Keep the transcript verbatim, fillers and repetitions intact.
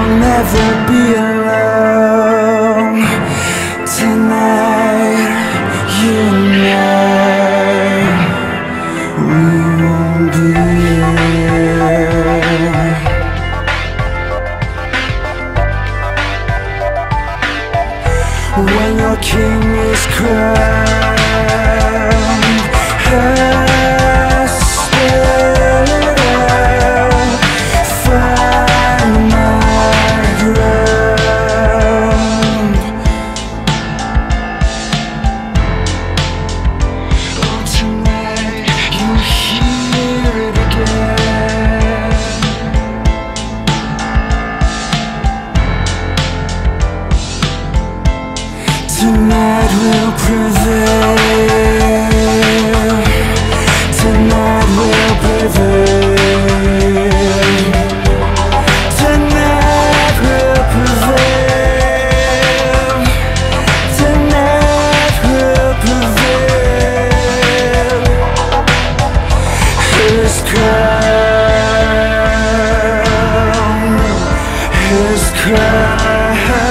never be alone. Tonight, you and I, we won't be here. When your king is crowned, I still find my ground. Oh, tonight you'll hear it again. Tonight will prevail. Tonight will prevail. Tonight will prevail. Tonight will prevail. His crown, His crown.